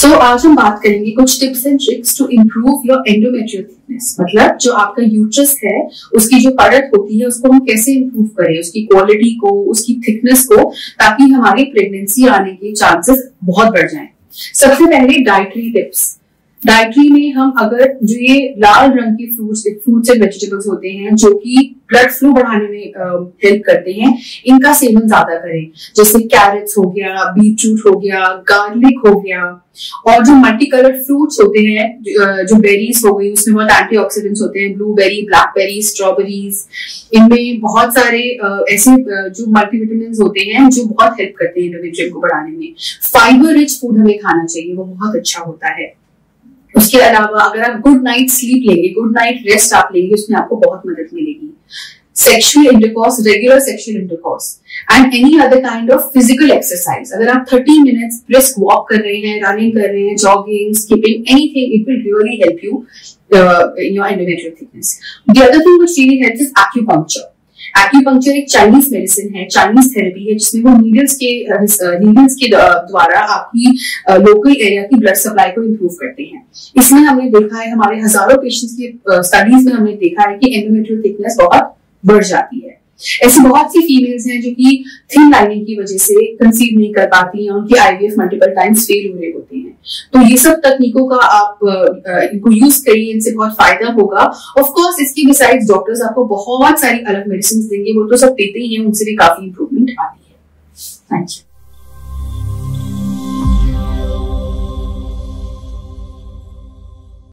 आज हम बात करेंगे कुछ tips and tricks to improve your endometrial thickness. मतलब जो आपका यूट्रस है उसकी जो परत होती है उसको हम कैसे इम्प्रूव करें, उसकी क्वालिटी को, उसकी थिकनेस को, ताकि हमारी प्रेगनेंसी आने के चांसेस बहुत बढ़ जाएं। सबसे पहले डाइटरी टिप्स। डाइटरी में हम अगर जो ये लाल रंग के फ्रूट्स एंड वेजिटेबल्स होते हैं जो कि ब्लड फ्लो बढ़ाने में हेल्प करते हैं, इनका सेवन ज्यादा करें। जैसे कैरेट्स हो गया, बीटरूट हो गया, गार्लिक हो गया, और जो मल्टी कलर फ्रूट्स होते हैं, जो बेरीज हो गई, उसमें बहुत एंटीऑक्सीडेंट्स होते हैं, ब्लूबेरी, ब्लैकबेरी, स्ट्रॉबेरीज, इनमें बहुत सारे ऐसे जो मल्टीविटामिन्स होते हैं जो बहुत हेल्प करते हैं एंडोमेट्रियम को बढ़ाने में। फाइबर रिच फूड हमें खाना चाहिए, वो बहुत अच्छा होता है। उसके अलावा अगर आप गुड नाइट स्लीप लेंगे, गुड नाइट रेस्ट आप लेंगे, उसमें आपको बहुत मदद मिलेगी। Sexual intercourse, regular sexual intercourse and any other kind of physical exercise. अगर आप 30 मिनट्स ब्रिस्क वॉक कर रहे हैं, रनिंग कर रहे हैं, jogging, skipping, anything, it will really help you in your endometrial thickness. The other thing which really helps is acupuncture. Acupuncture एक Chinese medicine है, चाइनीज थेरेपी है, जिसमें वो नीडल्स के द्वारा आपकी लोकल एरिया की ब्लड सप्लाई को इम्प्रूव करते हैं। इसमें हमने देखा है, हमारे हजारों पेशेंट्स की स्टडीज में हमने देखा है कि एंडोमेट्रियल थिकनेस बहुत बढ़ जाती है। ऐसी बहुत सी फीमेल्स हैं जो कि थिन लाइनिंग की वजह से कंसीव नहीं कर पाती हैं, उनकी आईवीएफ मल्टीपल टाइम्स फेल हो रहे होते हैं। तो ये सब तकनीकों का आप इनको यूज करिए, इनसे बहुत फायदा होगा। ऑफ कोर्स इसके बिसाइड्स डॉक्टर्स आपको बहुत सारी अलग मेडिसिन देंगे, वो तो सब देते ही हैं, उनसे भी काफी इंप्रूवमेंट आती है। Thank you.